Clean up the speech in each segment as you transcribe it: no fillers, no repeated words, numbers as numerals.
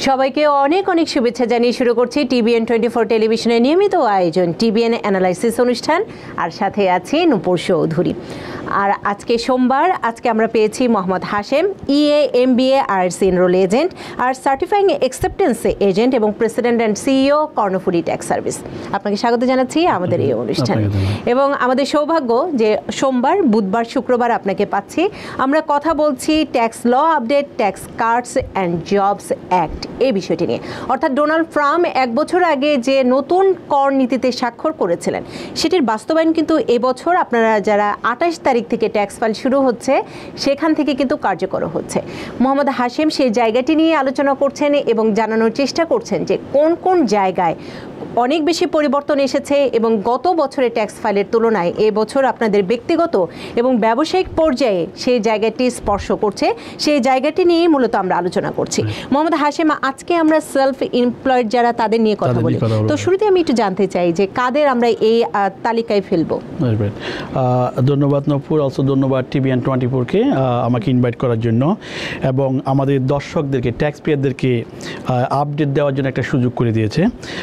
সবাইকে অনেক অনেক শুভেচ্ছা জানিয়ে শুরু করছি টিবিএন 24 টেলিভিশনের নিয়মিত আয়োজন টিবিএন অ্যানালাইসিস অনুষ্ঠান, আর সাথে আছে নূপুর চৌধুরী। আর আজকে সোমবার, আজকে আমরা পেয়েছি Mohammad Hashem, EA MBA arts enrol agent আর সার্টিফাইং অ্যাকসেপ্টেন্স এজেন্ট এবং president and CEO Karnaphuli tax service. আপনাকে স্বাগত জানাচ্ছি আমাদের এই অনুষ্ঠানে। এবং আমাদের সৌভাগ্য যে সোমবার, বুধবার, শুক্রবার আপনাকে পাচ্ছি। আমরা কথা বলছি tax law update, tax cards and jobs act এই বিষয়টি নিয়ে। অর্থাৎ ডোনাল্ড ট্রাম্প 1 বছর আগে যে নতুন কর নীতিতে স্বাক্ষর করেছিলেন, সেটির বাস্তবায়ন কিন্তু এবছর আপনারা যারা 28 তারিখ থেকে ট্যাক্স ফাইল শুরু হচ্ছে সেখান থেকে কিন্তু কার্যকর হচ্ছে। মোহাম্মদ হাশেম সেই জায়গাটি নিয়ে আলোচনা করছেন এবং জানানোর চেষ্টা করছেন যে কোন কোন জায়গায় অনেক বেশি পরিবর্তন এসেছে এবং গত বছরের ট্যাক্স ফাইলের তুলনায় এবছর আপনাদের ব্যক্তিগত এবং ব্যবসায়িক পর্যায়ে সেই জায়গাটি স্পর্শ করছে। সেই জায়গাটি নিয়ে মূলত আমরা আলোচনা করছি। মোহাম্মদ হাশেম, আজকে আমরা সেলফ এমপ্লয়েড যারা তাদের নিয়ে কথা বলি। তো শুরুতে আমি একটু জানতে চাই যে কাদের আমরা এই তালিকায় ফেলবো। ধন্যবাদ নূপুর, অলসো ধন্যবাদ টিবিএন 24-কে আমাকে ইনভাইট করার জন্য এবং আমাদের দর্শকদেরকে, ট্যাক্স পেয়ারদেরকে আপডেট দেওয়ার জন্য একটা সুযোগ করে দিয়েছে।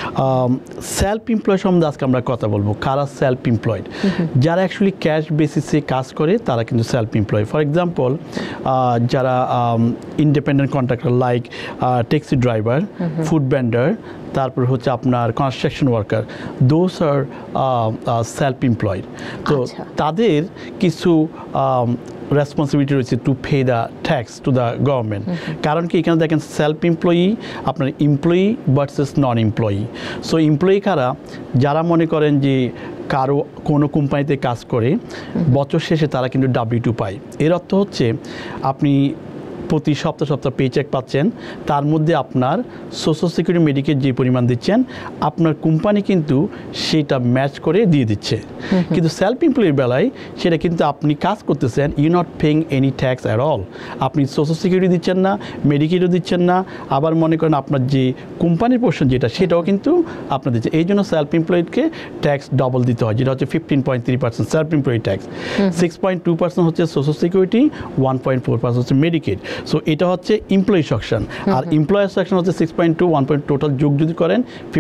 সেলফ এমপ্লয় সম্বন্ধে আজকে আমরা কথা বলবো। কারা সেলফ এমপ্লয়েড? যারা অ্যাকচুয়ালি ক্যাশ বেসিসে কাজ করে তারা কিন্তু সেলফ এমপ্লয়। ফর এক্সাম্পল, যারা independent contractor like taxi driver, food vendor, তারপর হচ্ছে আপনার construction worker, those are self employed. তো তাদের কিছু রেসপন্সিবিলিটি রয়েছে to pay the tax to the government. কারণ কি, এখানে দেখেন সেলফ এমপ্লয়ি, আপনার employee versus non employee. So employee কারা? যারা মনে করেন যে কারো কোনো কোম্পানিতে কাজ করে বছর শেষে তারা কিন্তু W2 পায়। এর অর্থ হচ্ছে আপনি প্রতি সপ্তাহ পে চেক পাচ্ছেন, তার মধ্যে আপনার সোশ্যাল সিকিউরিটি মেডিকেল যে পরিমাণ দিচ্ছেন আপনার কোম্পানি কিন্তু সেটা ম্যাচ করে দিয়ে দিচ্ছে। কিন্তু সেলফ এমপ্লয়ির বেলায় সেটা কিন্তু আপনি কাজ করতেছেন, you not paying any tax at all. আপনি সোশ্যাল সিকিউরিটি দিচ্ছেন না, মেডিকেলও দিচ্ছেন না, আবার মনে করেন আপনার যে কোম্পানির পোর্শন যেটা সেটাও কিন্তু আপনার দিচ্ছে। এই জন্য সেলফ এমপ্লয়েডকে ট্যাক্স ডবল দিতে হয়, যেটা হচ্ছে 15.3% সেলফ এমপ্লয়ি ট্যাক্স, 6.2% হচ্ছে সোশ্যাল সিকিউরিটি, 1.4% হচ্ছে মেডিকেল। সো এটা হচ্ছে এমপ্লয়ি সেকশন। আর এমপ্লয়ার সেকশন হচ্ছে 6.2, 1. টোটাল যোগ যদি করেন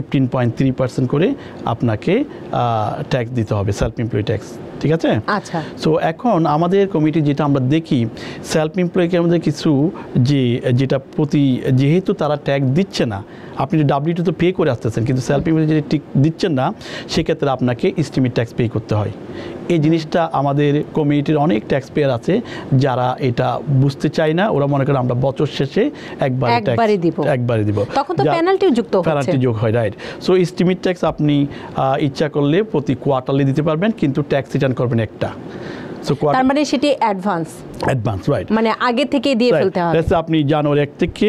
15.3% করে আপনাকে ট্যাক্স দিতে হবে, সেলফ এমপ্লয়ি ট্যাক্স। ঠিক আছে? আচ্ছা। সো এখন আমাদের কমিটি যেটা আমরা দেখি, সেলফ এমপ্লয়িকে আমাদের কিছু যেটা যেহেতু তারা ট্যাক্স দিচ্ছে না, আপনি W2 তো পে করে আসতেছেন, কিন্তু সেলফ এমপ্লয়ি যদি দিচ্ছেন না সেক্ষেত্রে আপনাকে এস্টিমেট ট্যাক্স পে করতে হয়। এই জিনিসটা আমাদের কমিউনিটির অনেক ট্যাক্স পেয়ার আছে যারা এটা বুঝতে চায় না। ওরা মনে করেন আমরা বছর শেষে একবারে দিব, তখন তো পেনাল্টি যোগ হয়, রাইট? সো এস্টিমেট ট্যাক্স আপনি ইচ্ছা করলে প্রতি কোয়ার্টারলি দিতে পারবেন, কিন্তু ট্যাক্স রিটার্ন করবেন একটা। তার মানে সেটি অ্যাডভান্স, রাইট? মানে আগে থেকে দিয়ে ফেলতে হবে। আপনি জানুয়ারি 1 থেকে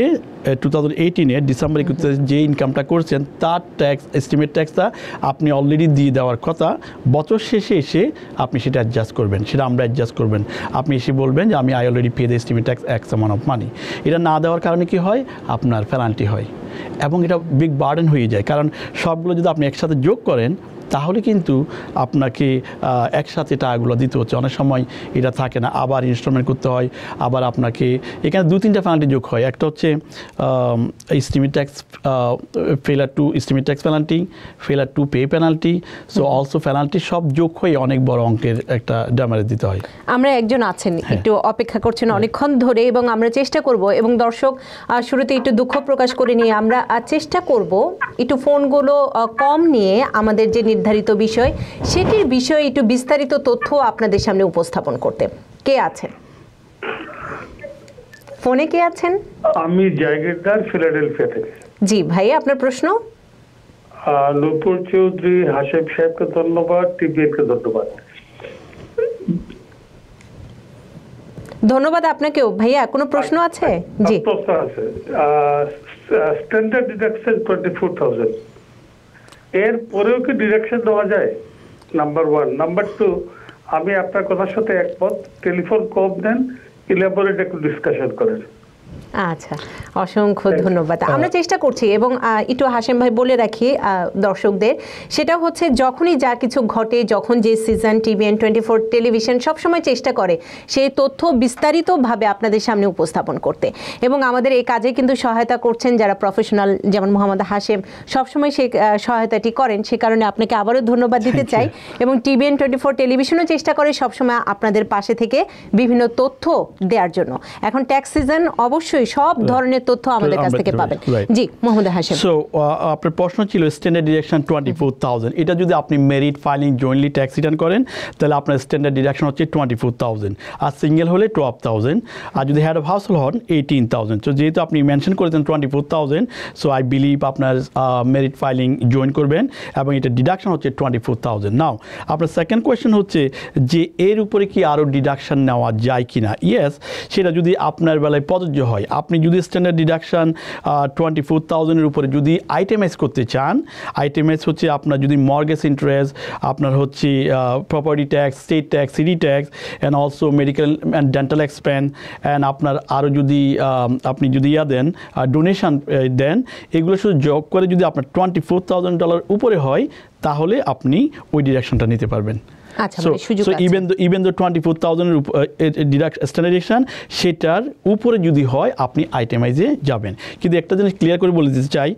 2018 ডিসেম্বর 21 যে ইনকামটা করছেন তার ট্যাক্স, এস্টিমেট ট্যাক্সটা আপনি অলরেডি দিয়ে দেওয়ার কথা। বছর শেষে এসে আপনি সেটা অ্যাডজাস্ট করবেন, সেটা আমরা অ্যাডজাস্ট করবেন। আপনি এসে বলবেন যে আমি already pay the estimate tax X amount of money. এটা না দেওয়ার কারণে কি হয়? আপনার পেনাল্টি হয় এবং এটা বিগ বার্ডেন হয়ে যায়। কারণ সবগুলো যদি আপনি একসাথে যোগ করেন তাহলে কিন্তু আপনাকে একসাথে টাকাগুলো দিতে হচ্ছে। অনেক সময় এটা থাকে না, আবার ইনস্টলমেন্ট করতে হয়, আবার আপনাকে এখানে 2-3টা পেনাল্টি যোগ হয়। একটা হচ্ছে estimate tax failure to estimate tax penalty, failure to pay penalty, so also penalty সব যোগ হয়ে অনেক বড় অঙ্কের একটা ড্যামেজ দিতে হয়। আমরা একজন আছেন একটু অপেক্ষা করছেন অনেকক্ষণ ধরে এবং আমরা চেষ্টা করব, এবং দর্শক শুরুতে একটু দুঃখ প্রকাশ করে নিয়ে আমরা চেষ্টা করব একটু ফোনগুলো কম নিয়ে আমাদের যে নির্ধারিত বিষয় সেটির বিষয়ে একটু বিস্তারিত তথ্য আপনাদের সামনে উপস্থাপন করতে। কে আছেন ফোনে? কে আছেন? আমি জায়গিরদার, ফিলাডেলফিয়া থেকে। জি ভাই, আপনার প্রশ্ন। নূপুর চৌধুরী, হাশেম সাহেবকে ধন্যবাদ, টিবিএনকে ধন্যবাদ। ধন্যবাদ আপনাকেও। ভাইয়া কোনো প্রশ্ন আছে? জি, প্রশ্ন আছে। স্ট্যান্ডার্ড ডিডাকশন 24,000, এর পরেও কি ডিডাকশন দেওয়া যায়? নাম্বার 1। নাম্বার 2, আমি আপনার কথার সাথে একমত, টেলিফোন কম দেন, ইলাবোরেট একটু ডিসকাশন করেন। আচ্ছা, অসংখ্য ধন্যবাদ। আমরা চেষ্টা করছি এবং একটু হাশেম ভাই বলে রাখি দর্শকদের, সেটা হচ্ছে যখনই যা কিছু ঘটে, যখন যে সিজন TVN24 টেলিভিশন সবসময় চেষ্টা করে সেই তথ্য বিস্তারিতভাবে আপনাদের সামনে উপস্থাপন করতে, এবং আমাদের এই কাজে কিন্তু সহায়তা করছেন যারা প্রফেশনাল, যেমন মোহাম্মদ হাশেম সবসময় সেই সহায়তাটি করেন। সে কারণে আপনাকে আবারও ধন্যবাদ দিতে চাই। এবং TVN24 টেলিভিশনও চেষ্টা করে সবসময় আপনাদের পাশে থেকে বিভিন্ন তথ্য দেওয়ার জন্য। এখন ট্যাক্স সিজন, অবশ্যই সব ধরনের তথ্য আমাদের কাছ থেকে পাবেন। জি মোহাম্মদ হাশেম। সো আপনার প্রশ্ন ছিল স্ট্যান্ডার্ড ডিডাকশন 24,000, এটা যদি আপনি married filing jointly tax return করেন তাহলে আপনার স্ট্যান্ডার্ড ডিডাকশন হচ্ছে 24,000, আর সিঙ্গেল হলে 12,000, আর যদি হেড অফ হাউস হন 18,000। তো যেহেতু আপনি মেনশন করেছেন 24,000, সো আই বিলিভ আপনার মেরিট ফাইলিং জয়েন করবেন এবং এটা ডিডাকশন হচ্ছে 24,000। নাও আপনার সেকেন্ড কোয়েশ্চেন হচ্ছে যে এর উপরে কি আরও ডিডাকশন নেওয়া যায় কি না। ইয়েস, সেটা যদি আপনার বেলায় প্রযোজ্য হয়। আপনি যদি স্ট্যান্ডার্ড ডিডাকশন 24,000-এর উপরে যদি আইটেমাইজ করতে চান, আইটেমাইজ হচ্ছে আপনার যদি মর্গেজ ইন্টারেস্ট, আপনার হচ্ছে property tax, state tax, city tax, and also medical and dental expense, and আপনার আরও যদি আপনি যদি দেন ডোনেশন দেন, এগুলো শুধু যোগ করে যদি আপনার $24,000 উপরে হয় তাহলে আপনি ওই ডিডাকশনটা নিতে পারবেন। আচ্ছা, মানে সুযোগ আছে। ইভেন দো 24,000-এর স্ট্যান্ডার্ডাইজেশন সেটার উপরে যদি হয় আপনি আইটেমাইজে যাবেন। কিন্তু একটা জিনিস ক্লিয়ার করে বলে দিতে চাই,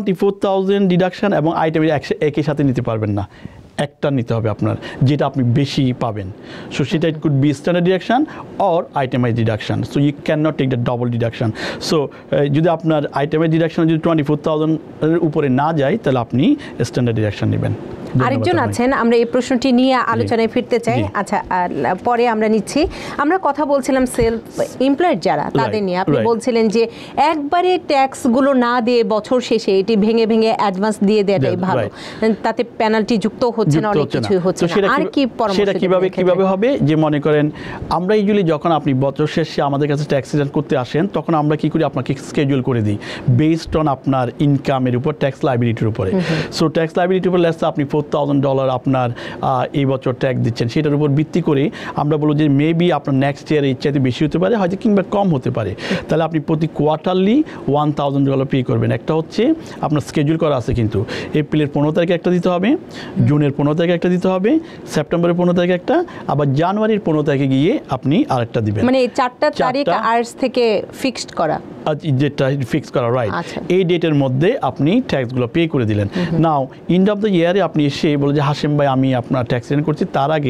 24,000 ডিডাকশন এবং আইটেমাইজ একই সাথে নিতে পারবেন না, একটা নিতে হবে আপনার, যেটা আপনি বেশি পাবেন। সো সেটা it could be standard deduction or itemise deduction. So you can not take the double deduction. So যদি আপনার আইটেমাইজ ডিডাকশন যদি 24,000-এর উপরে না যায় তাহলে আপনি স্ট্যান্ডার্ড ডিডাকশন নেবেন। আরেকজন আছেন, আমরা এই প্রশ্নটি নিয়ে আলোচনায় ফিরতে চাই। আচ্ছা, পরে আমরা নিচ্ছি। আমরা কথা বলছিলাম সেলফ এমপ্লয়েড যারা, তাদের নিয়ে। আপনি বলছিলেন যে একবারে ট্যাক্সগুলো না দিয়ে বছর শেষে এটি ভেঙে ভেঙে অ্যাডভান্স দিয়ে দেওয়াটাই ভালো, তাতে পেনাল্টি যুক্ত হচ্ছে না, অনেক কিছুই হচ্ছে না। আর কি পরামর্শ? সেটা কিভাবে হবে, যে মনে করেন আমরা ইউজুয়ালি যখন আপনি বছর শেষে আমাদের কাছে ট্যাক্স রিটার্ন করতে আসেন তখন আমরা কি করি, আপনাকে স্কেডিউল করে দিই বেসড অন আপনার ইনকামের উপর, ট্যাক্স লাইবিলিটির উপরে। সো ট্যাক্স লাইবিলিটির উপর লেটস আপনি $4,000 আপনার এই বছর ট্যাক্স দিচ্ছেন, সেটার উপর ভিত্তি করে আমরা বলবো যে মেবি আপনার নেক্সট ইয়ার এর চাইতে বেশি হতে পারে, হয়তো কিংবা কম হতে পারে। তাহলে আপনি প্রতি কোয়ার্টারলি $1,000 পে করবেন। একটা হচ্ছে আপনার স্কেডিউল করা আছে, কিন্তু এপ্রিলের 15 তারিখে একটা দিতে হবে, জুনের 15 তারিখে একটা দিতে হবে, সেপ্টেম্বরের 15 তারিখে একটা, আবার জানুয়ারির 15 তারিখে গিয়ে আপনি আরেকটা দিবেন। মানে এই 4টা তারিখ আর্স থেকে ফিক্সড করা, যেটা ফিক্স করা, রাইট। এই ডেটের মধ্যে আপনি ট্যাক্সগুলো পে করে দিলেন। নাও এন্ড অফ দ্য ইয়ারে আপনি এসে বলে যে হাশেম ভাই আমি আপনার ট্যাক্স রিটার্ন করছি, তার আগে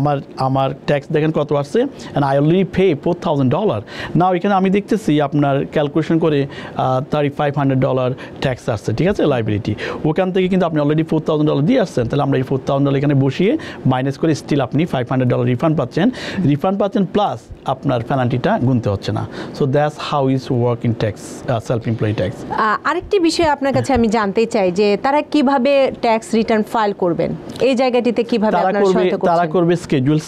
আমার ট্যাক্স দেখেন কত আসছে, and I already pay $4,000। Now এখানে আমি দেখতেছি আপনার ক্যালকুলেশন করে $3,500 ট্যাক্স আসছে, ঠিক আছে, লাইবিলিটি। ওখান থেকে কিন্তু আপনি অলরেডি $4,000 দিয়ে আসছেন। তাহলে আমরা এই $4,000 এখানে বসিয়ে মাইনাস করে স্টিল আপনি $500 রিফান্ড পাচ্ছেন, প্লাস আপনার পেনাল্টিটা গুনতে হচ্ছে না। So that's how is work in tax, self employee tax. আরেকটি বিষয় আপনার কাছে আমি জানতে চাই যে তারা কিভাবে ট্যাক্স রিটার্ন ফাইল করবেন, এই জায়গাটিতে কিভাবে আপনারা সহায়তা করছেন? তারা করবে স্কেডিউল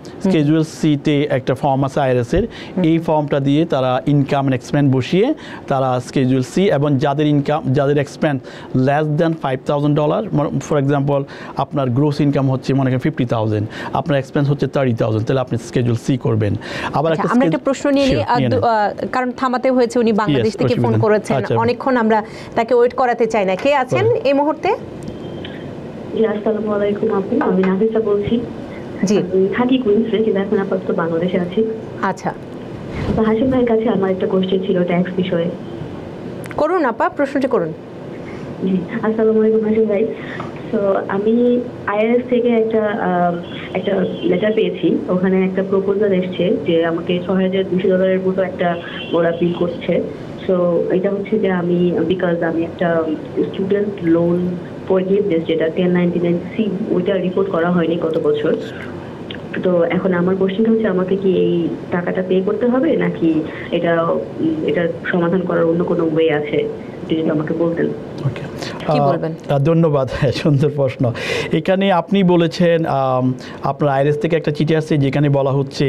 সিতে একটা ফর্ম আছে IRS এর, এই ফর্মটা দিয়ে তারা ইনকাম এন্ড এক্সপেন্স বসিয়ে তারা স্কেডিউল সি, এবং যাদের expense less than $5,000, for example আপনার গ্রোস ইনকাম হচ্ছে মনে করেন 50,000, আপনার এক্সপেন্স হচ্ছে 30,000, তাহলে আপনি স্কেডিউল সি করবেন। আবার আমরা একটা প্রশ্ন নিয়ে নিই, কারণ থামাতে হয়েছে, উনি বাংলাদেশ থেকে ফোন করেছেন, অনেকক্ষণ আমরা তাকে ওয়েট করাতে চাই না। কে আছেন এই মুহূর্তে? আসসালামু আলাইকুম আপু, আমি নাফিসা বলছি। জি, থাকি কুইন্সে, কিন্তু এখন আপাতত বাংলাদেশে আছি। আচ্ছা, তো হাশিম ভাইয়ের কাছে আমার একটা কোশ্চেন ছিল ট্যাক্স বিষয়ে। করুন আপা, প্রশ্নটি করুন। জি, আসসালামু আলাইকুম হাশিম ভাই। তো আমি IRS থেকে একটা লেটার পেয়েছি, ওখানে একটা প্রপোজাল এসছে যে আমাকে $6,200 মতো একটা ওরা বিল করছে। সো এটা হচ্ছে যে আমি একটা স্টুডেন্ট লোন ফরগিভনেস, যেটা 1099-C, ওইটা রিপোর্ট করা হয়নি গত বছর। তো এখন আমার কোশ্চেনটা হচ্ছে আমাকে কি এই টাকাটা পে করতে হবে, নাকি এটা সমাধান করার অন্য কোনো ওয়ে আছে, যদি আমাকে বলতেন। ওকে, কি বলবেন? ধন্যবাদ, সুন্দর প্রশ্ন। এখানে আপনি বলেছেন আপনার আইআরএস থেকে একটা চিঠি আসছে যেখানে বলা হচ্ছে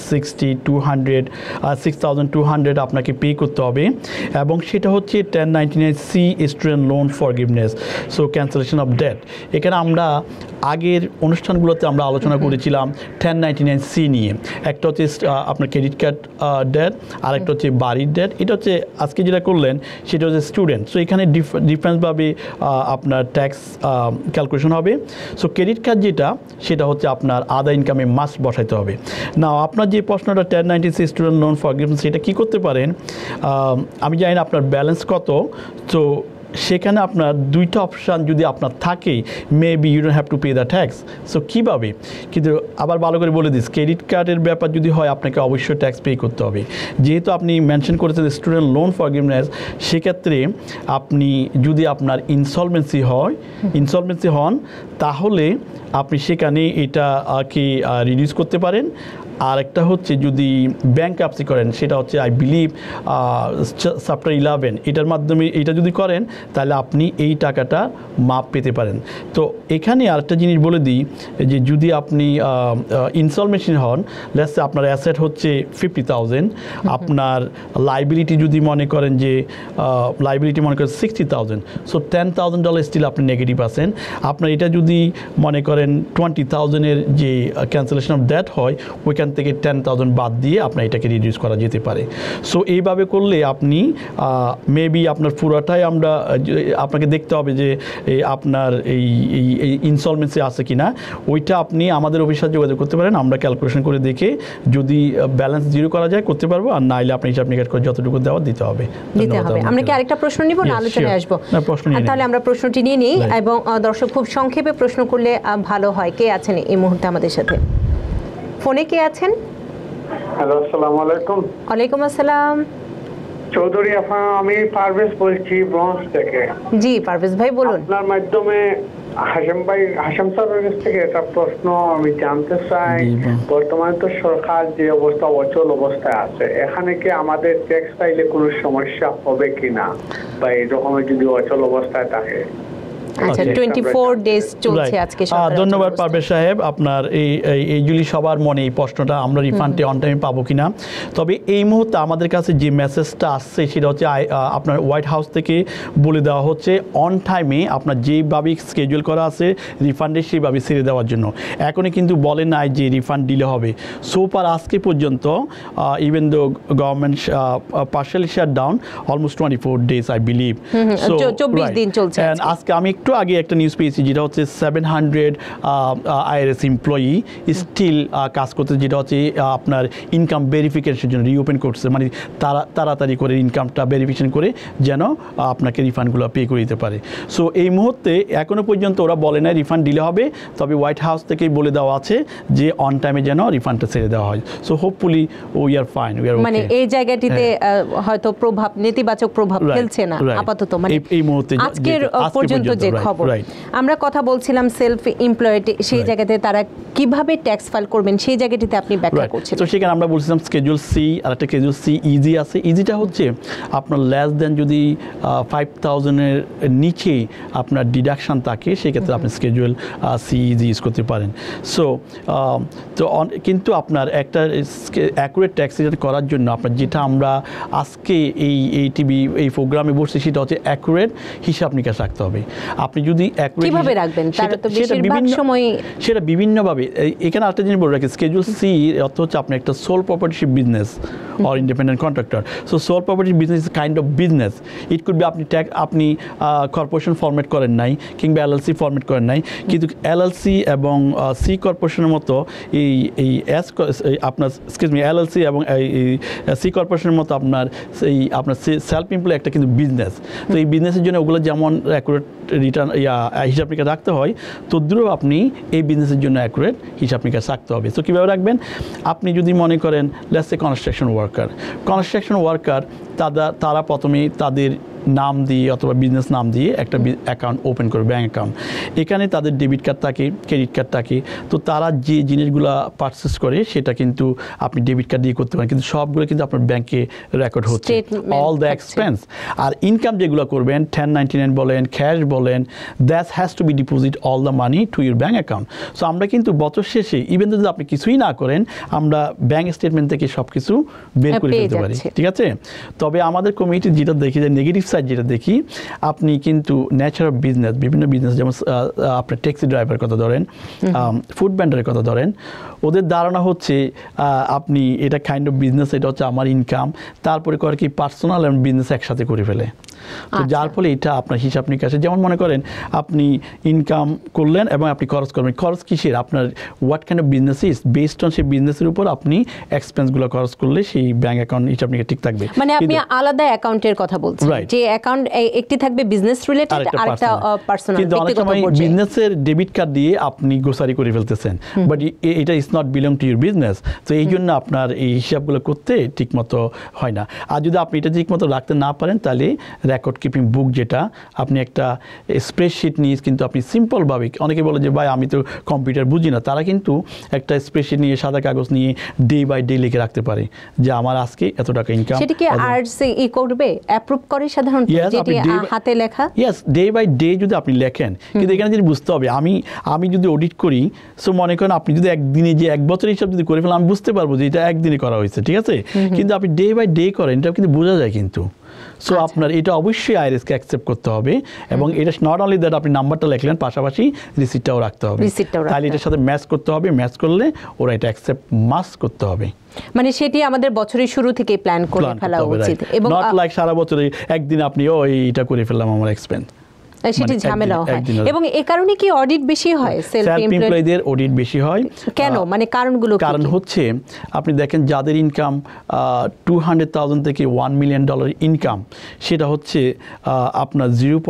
6,200 আপনাকে পে করতে হবে, এবং সেটা হচ্ছে 1099C student loan forgiveness, so cancellation of debt. এখানে আমরা আগের অনুষ্ঠানগুলোতে আমরা আলোচনা করেছিলাম 1099C নিয়ে। একটা হচ্ছে আপনার ক্রেডিট কার্ড ডেট, আর একটা হচ্ছে বাড়ির ডেট। এটা হচ্ছে আজকে যেটা করলেন সেটা হচ্ছে স্টুডেন্ট, সো এখানে ডিফারেন্সভাবে আপনার ট্যাক্স ক্যালকুলেশন হবে। সো ক্রেডিট কার্ড যেটা সেটা হচ্ছে আপনার আদার ইনকামে মাস্ট বসাইতে হবে। না, আপনার যে প্রশ্নটা 1096 স্টুডেন্ট লোন ফরগিভনেস, সেটা কী করতে পারেন, আমি জানি না আপনার ব্যালেন্স কত, তো সেখানে আপনার দুইটা অপশান যদি আপনার থাকে, maybe you don't have to pay the tax. So কীভাবে, কিন্তু আবার ভালো করে বলে দিস, ক্রেডিট কার্ডের ব্যাপার যদি হয় আপনাকে অবশ্যই ট্যাক্স পে করতে হবে। যেহেতু আপনি মেনশন করেছেন স্টুডেন্ট লোন ফরগিভনেস, সেক্ষেত্রে আপনি যদি আপনার ইনসলভেন্সি হন, তাহলে আপনি সেখানে এটা কি রিডিউস করতে পারেন। আর একটা হচ্ছে যদি ব্যাংকরাপসি করেন, সেটা হচ্ছে আই বিলিভ চ্যাপ্টার 11, এটার মাধ্যমে এটা যদি করেন তাহলে আপনি এই টাকাটা মাপ পেতে পারেন। তো এখানে আরেকটা জিনিস বলে দিই যে যদি আপনি ইনসলভেন্সি হন, লেটস সে আপনার অ্যাসেট হচ্ছে 50,000, আপনার লাইবিলিটি যদি মনে করেন যে 60,000, সো $10,000 স্টিল আপনি নেগেটিভ আছেন। আপনার এটা যদি মনে করেন 20,000-এর যে ক্যান্সেলেশন অফ ডেট হয়, ওইখান থেকে 10,000 বাদ দিয়ে আপনার এটাকে রিডিউস করা যেতে পারে। সো এইভাবে করলে আপনি মেবি আপনার পুরোটাই আপনাকে দেখতে হবে যে আপনার এই ইনসলভেন্সি আছে কিনা, ওইটা আপনি আমাদের অফিসে যোগাযোগ করতে পারেন। আমরা ক্যালকুলেশন করে দেখে যদি ব্যালেন্স জিরো করা যায় করতে পারবো, আর নাইলে আপনি হিসাব নিকাশ করে যতটুকু দেওয়া দিতে হবে। আমরা কি আরেকটা প্রশ্ন নিব না আলোচনায় আসবো? তাহলে আমরা প্রশ্নটি নিয়ে নিই, এবং দর্শক খুব সংক্ষেপে প্রশ্ন করলে ভালো হয়। কে আছেন এই মুহূর্তে আমাদের সাথে? ফোনে কে আছেন? হ্যালো, আসসালামু আলাইকুম। ওয়ালাইকুম আসসালাম। চৌধুরী আপা, আমি পারভেজ বলছি ব্রঞ্জ থেকে। জি পারভেজ ভাই বলুন। আপনার মাধ্যমে হাশেম স্যারের কাছ থেকে একটা প্রশ্ন আমি জানতে চাই। বর্তমানে তো সরকার যে অবস্থা, অচল অবস্থায় আছে, এখানে কি আমাদের ট্যাক্স ফাইলে কোনো সমস্যা হবে কিনা, বা এই রকমের যদি অচল অবস্থায় থাকে? আচ্ছা, 24 ডেজ চলছে আজকে। ধন্যবাদ পারভেজ সাহেব, আপনার এইগুলি সবার মনে এই প্রশ্নটা, আমরা রিফান্ডে অন টাইমে পাবো কিনা। তবে এই মুহূর্তে আমাদের কাছে যে মেসেজটা আসছে সেটা হচ্ছে আপনার হোয়াইট হাউস থেকে বলে দেওয়া হচ্ছে অন টাইমে আপনার যেভাবে স্কেজুল করা আছে রিফান্ডে সেইভাবে ছেড়ে দেওয়ার জন্য। এখনই কিন্তু বলে নাই যে রিফান্ড দিলে হবে। সোপার আজকে পর্যন্ত even though government partially shut down almost 24 days I believe. 24 দিন চলছে। আজকে আমি একটু আগে একটা নিউজ পেয়েছি যেটা হচ্ছে 700 আইআরএস এমপ্লয়ি স্টিল কাজ করতে, যেটা হচ্ছে আপনার ইনকাম ভেরিফিকেশনের জন্য রিওপেন করছে, মানে তাড়াতাড়ি করে ইনকামটা ভেরিফিকেশন করে যেন আপনাকে রিফান্ডগুলো পে করে দিতে পারে। সো এই মুহূর্তে এখনও পর্যন্ত ওরা বলে না রিফান্ড দিলে হবে, তবে হোয়াইট হাউস থেকেই বলে দেওয়া আছে যে অন টাইমে যেন রিফান্ডটা ছেড়ে দেওয়া হয়। So hopefully we are fine, we are okay. মানে এই জায়গাটিতে হয়তো নেতিবাচক প্রভাব ফেলছে না আপাতত, মানে এই মুহূর্তে আজকের পর্যন্ত যে খবর। আমরা কথা বলছিলাম সেলফ এমপ্লয়েড, সেই জায়গাতে তারা কিভাবে ট্যাক্স ফাইল করবেন সেই জায়গাটিতে আপনি ব্যাখ্যা করছেন। তো সেখানে আমরা বলছিলাম স্কেজুল সি, আর একটা স্কেজুল সি ইজি আছে। ইজিটা হচ্ছে আপনার লেস দেন যদি 5,000-এর নিচে আপনার ডিডাকশন থাকে, সেক্ষেত্রে আপনি স্কেজুয়াল সি ইজি ইউজ করতে পারেন। সো কিন্তু আপনার একটা অ্যাকুরেট ট্যাক্স রিটার্ন করার জন্য আপনার যেটা আমরা আজকে এই টিভি এই প্রোগ্রামে বসছি সেটা হচ্ছে অ্যাকুরেট হিসাব নিকাশ রাখতে হবে। আপনি যদি কিভাবে রাখবেন তারা তো বেশিরভাগ সময় সেটা বিভিন্নভাবে। এখানে আরেকটা জিনিস বলে রাখি, স্কেজুল সি অর্থ হচ্ছে আপনি একটা sole proprietorship business or independent contractor. So sole property business is kind of business. It could be আপনি কর্পোরেশন ফরম্যাট করেন নাই কিংবা এলএলসি ফরম্যাট করেন নাই, কিন্তু এলএলসি এবং সি কর্পোরেশনের মতো আপনার এলএলসি এবং সি কর্পোরেশনের মতো আপনার সেলফ এমপ্লয় একটা কিন্তু বিজনেস। তো এই বিজনেসের জন্য ওগুলো যেমন অ্যাকুরেট রিটার্ন হিসাব নিকাশ রাখতে হয়, তদ্রুপ আপনি এই বিজনেসের জন্য অ্যাকুরেট হিসাব নিকাশ রাখতে হবে। তো কীভাবে রাখবেন, আপনি যদি মনে করেন লেটস সে কনস্ট্রাকশন ওয়ার্কার তারা প্রথমেই তাদের নাম দিয়ে অথবা বিজনেস নাম দিয়ে একটা অ্যাকাউন্ট ওপেন করবে, ব্যাঙ্ক অ্যাকাউন্ট। এখানে তাদের ডেবিট কার্ড থাকে, ক্রেডিট কার্ড থাকে, তো তারা যে জিনিসগুলো পারচেস করে সেটা কিন্তু আপনি ডেবিট কার্ড দিয়ে করতে পারেন, কিন্তু সবগুলো কিন্তু আপনার ব্যাংকে রেকর্ড হচ্ছে, অল দ্য এক্সপেন্স। আর ইনকাম যেগুলো করবেন 1099 বলেন, ক্যাশ বলেন, that has to be deposit all the money to your bank account. So আমরা কিন্তু বছর শেষে ইভেন যদি আপনি কিছুই না করেন, আমরা ব্যাঙ্ক স্টেটমেন্ট থেকে সব কিছু বের করে ফেলতে পারি, ঠিক আছে। তবে আমাদের কমিটি যেটা দেখি, যে নেগেটিভ সাইড যেটা দেখি, আপনি কিন্তু নেচার অফ বিজনেস, বিভিন্ন বিজনেস যেমন আপনার ট্যাক্সি ড্রাইভারের কথা ধরেন, ফুড ভেন্ডারের কথা ধরেন, ওদের ধারণা হচ্ছে আপনি এটা কাইন্ড অফ বিজনেস, এটা হচ্ছে আমার ইনকাম, তারপরে করে কি পার্সোনাল এবং বিজনেস একসাথে করে ফেলে। তো যার ফলে এটা আপনার হিসাব নিকাশে, যেমন মনে করেন আপনি ইনকাম করলেন এবং আপনি খরচ করবেন, খরচ কিসের, আপনার what kind of business is, based on সেই বিজনেসের উপর আপনি এক্সপেন্সগুলো খরচ করলে সেই ব্যাঙ্ক অ্যাকাউন্ট হিসাব নিকাশ ঠিক থাকবে। মানে আপনি আলাদা অ্যাকাউন্টের কথা বলছেন, যে অ্যাকাউন্ট একটি থাকবে বিজনেস রিলেটেড, আরেকটা পার্সোনাল। কিন্তু অনেক সময় বিজনেসের ডেবিট কার্ড দিয়ে আপনি গ্রোসারি করে ফেলতেছেন, বাট এটা is not belong to your business. তো এই জন্য আপনার এই হিসাবগুলো করতে ঠিকমতো হয় না। আর যদি আপনি এটা ঠিকমতো রাখতে না পারেন, তাহলে রেকর্ড কিপিং বুক, যেটা আপনি একটা স্প্রেডশিট নিয়ে, কিন্তু আপনি সিম্পলভাবে, অনেকে বলে যে ভাই আমি তো কম্পিউটার বুঝি না, তারা কিন্তু একটা স্প্রেডশিট নিয়ে, সাদা কাগজ নিয়ে ডে বাই ডে লিখে রাখতে পারে যে আমার আজকে এত টাকা ইনকাম। সেটা কি আরসি করবে, অ্যাপ্রুভ করে সাধারণত, যেটি হাতে লেখা? ইয়েস, ডে বাই ডে যদি আপনি লেখেন, কিন্তু এখানে যদি বুঝতে হবে, আমি যদি অডিট করি, সো মনে করেন আপনি যদি একদিনে যে 1 বছর হিসাব যদি করে ফেলেন, আমি বুঝতে পারবো যে এটা একদিনে করা হয়েছে, ঠিক আছে। কিন্তু আপনি ডে বাই ডে করেন, এটা কিন্তু বোঝা যায় কিন্তু। সো আপনার এটা অবশ্যই আইআরএসকে অ্যাকসেপ্ট করতে হবে, এবং এটা নট অনলি দ্যাট আপনি নাম্বারটা লিখলেন, পাশাপাশি রিসিপ্টটাও রাখতে হবে, তাহলে এটার সাথে ম্যাচ করতে হবে, ম্যাচ করলে ওরা এটা অ্যাকসেপ্ট মাস্ট করতে হবে। মানে সেটি আমাদের বছরের শুরু থেকে প্ল্যান করে ফেলা উচিত, এবং নট লাইক সারা বছরে একদিন আপনি এটা করে ফেললাম আমার এক্সপেন্স, সেটি ঝামেলা হয়। এবং এই কারণে কি অডিট বেশি হয়? সেলফ এমপ্লয়ীদের অডিট বেশি হয় কেন, মানে কারণগুলো? কারণ হচ্ছে আপনি দেখেন যাদের ইনকাম $200,000 থেকে $1 million ইনকাম, সেটা হচ্ছে আপনার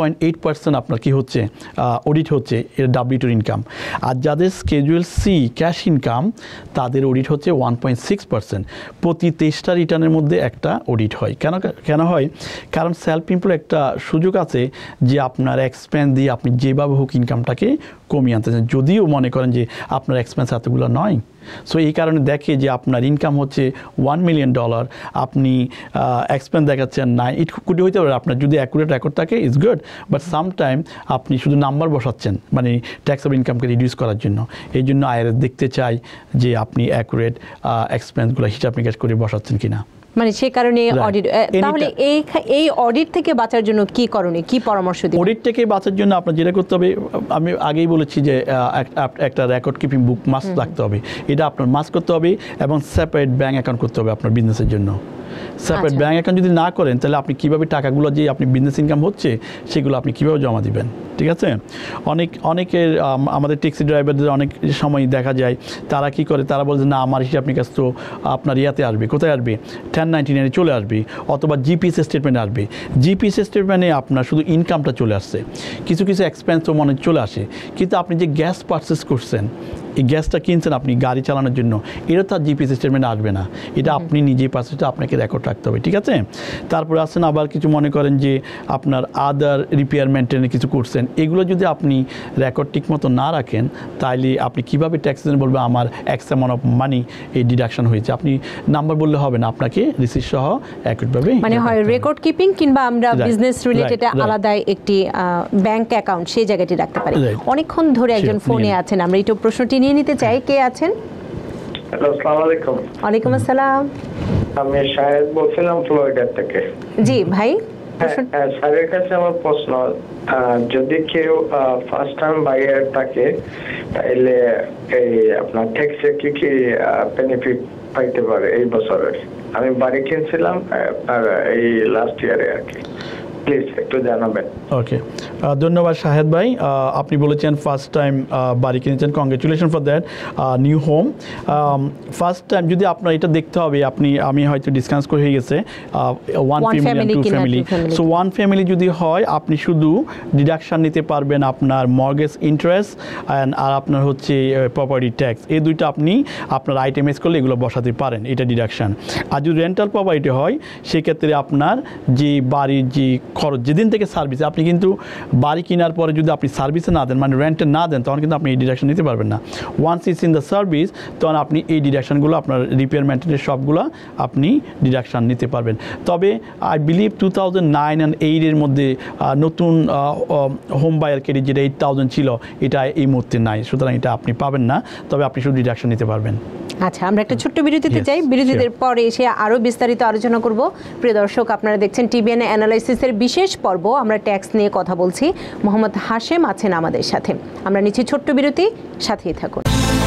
0.8% আপনার কি হচ্ছে অডিট হচ্ছে, এর W2 ইনকাম। আর যাদের স্কেজুয়াল সি ক্যাশ ইনকাম, তাদের অডিট হচ্ছে 1.6%। প্রতি 23টা রিটার্নের মধ্যে একটা অডিট হয়। কেন হয়? কারণ সেলফ এমপ্লয় একটা সুযোগ আছে যে আপনার এক্সপেন্স দিয়ে আপনি যেভাবে হোক ইনকামটাকে কমিয়ে আনতে চান, যদিও মনে করেন যে আপনার এক্সপেন্স এতগুলো নয়। সো এই কারণে দেখে যে আপনার ইনকাম হচ্ছে $1 million, আপনি এক্সপেন্স দেখাচ্ছেন 9, ইট কুটি হইতে পারে আপনার যদি অ্যাকুরেট রেকর্ড থাকে, ইজ গুড, বাট সামটাইম আপনি শুধু নাম্বার বসাচ্ছেন, মানে ট্যাক্স অফ ইনকামকে রিডিউস করার জন্য। এই জন্য আইআরএস দেখতে চাই যে আপনি অ্যাকুরেট এক্সপেন্সগুলো হিসাব নিকাশ করে বসাচ্ছেন কিনা। মানে সে কারণে অডিট। তাহলে এই অডিট থেকে বাঁচার জন্য কি করণীয়, কি পরামর্শ দিবেন? অডিট থেকে বাঁচার জন্য আপনার যেটা করতে হবে, আমি আগেই বলেছি যে একটা রেকর্ড কিপিং বুক মাস্ট রাখতে হবে, এটা আপনার মাস্ট করতে হবে, এবং সেপারেট ব্যাঙ্ক অ্যাকাউন্ট করতে হবে আপনার বিজনেসের জন্য। সেপারেট ব্যাঙ্ক অ্যাকাউন্ট যদি না করেন, তাহলে আপনি কীভাবে টাকাগুলো যে আপনি বিজনেস ইনকাম হচ্ছে সেগুলো আপনি কীভাবে জমা দিবেন, ঠিক আছে। অনেকের আমাদের ট্যাক্সি ড্রাইভারদের অনেক সময় দেখা যায়, তারা কি করে, তারা বলে যে না আমার হিসাব নিকাশ তো আপনার ইয়াতে আসবে, কোথায় আসবে, 1099 চলে আসবে, অথবা জিপিএস স্টেটমেন্টে আসবে। জিপিএস স্টেটমেন্টে আপনার শুধু ইনকামটা চলে আসছে, কিছু এক্সপেন্স তো মনে চলে আসে, কিন্তু আপনি যে গ্যাস পারচেস করছেন, এই গ্যাসটা কিনছেন আপনি গাড়ি চালানোর জন্য, এটা তার জিপিএস স্টেটমেন্টে আসবে না, এটা আপনি নিজেই পারচেসটা আপনাকে রেকর্ড রাখতে হবে, ঠিক আছে। তারপরে আসছেন আবার কিছু মনে করেন যে আপনার আদার রিপেয়ার মেনটেনে কিছু করছেন, এগুলো যদি আপনি রেকর্ড ঠিক মতো না রাখেন, তাহলে আপনি কীভাবে ট্যাক্স বলবেন আমার এক্স অ্যামাউন্ট অফ মানি এই ডিডাকশন হয়েছে, আপনি নাম্বার বললে হবে না, আপনাকে রিসিপ্ট সহ অ্যাকুরেটভাবে, মানে হয় রেকর্ড কিপিং, কিংবা আমরা বিজনেস রিলেটেড আলাদা একটি ব্যাংক অ্যাকাউন্ট সেই জায়গাটি রাখতে পারি। অনেকক্ষণ ধরে একজন ফোনে আছেন, আমরা একটু প্রশ্নটি নিয়ে নিতে চাই। কে আছেন? হ্যালো, আসসালামু আলাইকুম। ওয়ালাইকুম আসসালাম। আমি শাহেদ বলছিলাম ফ্লোরিডা থেকে। জি ভাই, স্যারের কাছে আমার প্রশ্ন, যদি কেউ ফার্স্ট টাইম বায়ার থাকে, তাহলে এই আপনার ট্যাক্সে কি কি বেনিফিট পাইতে পারে এই বছরের? আমি বাড়ি কিনছিলাম এই লাস্ট ইয়ারে আর কি, প্লিজ একটু জানাবেন। ওকে, ধন্যবাদ শাহেদ ভাই। আপনি বলেছেন ফার্স্ট টাইম বাড়ি কিনেছেন, congratulation for that new home. First time যদি আপনার এটা দেখতে হবে, আমি হয়তো ডিসকাস করে হয়ে গেছে 1 ফ্যামিলি 2 ফ্যামিলি। সো 1 ফ্যামিলি যদি হয়, আপনি শুধু ডিডাকশান নিতে পারবেন আপনার মর্গেজ ইন্টারেস্ট আর আপনার হচ্ছে প্রপার্টি ট্যাক্স, এই দুইটা আপনি আপনার আইটেমাইজ করলে এগুলো বসাতে পারেন, এটা ডিডাকশান। আর যদি রেন্টাল প্রপার্টি হয়, সেক্ষেত্রে আপনার যে বাড়ির যে খরচ যেদিন থেকে সার্ভিসে আপনি কিন্তু বাড়ি কেনার পরে যদি আপনি সার্ভিসে না দেন মানে রেন্টে না দেন তখন কিন্তু আপনি এই ডিডাকশন নিতে পারবেন না। Once it's in the service তখন আপনি এই ডিডাকশনগুলো আপনার রিপেয়ার মেনটেন্যান্স সবগুলো আপনি ডিডাকশন নিতে পারবেন। তবে আই বিলিভ 2009 and 8 এর মধ্যে নতুন হোম বায়ার ক্রেডিট যেটা 8000 ছিল এটা এই মুহূর্তে নাই, সুতরাং এটা আপনি পাবেন না, তবে আপনি শুধু ডিডাকশন নিতে পারবেন। আচ্ছা, আমরা একটা ছোট্ট বিরতিতে যাই, বিরতির পরে এসে আরও বিস্তারিত আলোচনা করব। প্রিয় দর্শক, আপনারা দেখছেন টিবিএন অ্যানালাইসিসের বিশেষ পর্ব, আমরা ট্যাক্স নিয়ে কথা বলছি। মোহাম্মদ হাশেম আছেন আমাদের সাথে। আমরা নিচ্ছি ছোট্ট বিরতি, সাথেই থাকুন।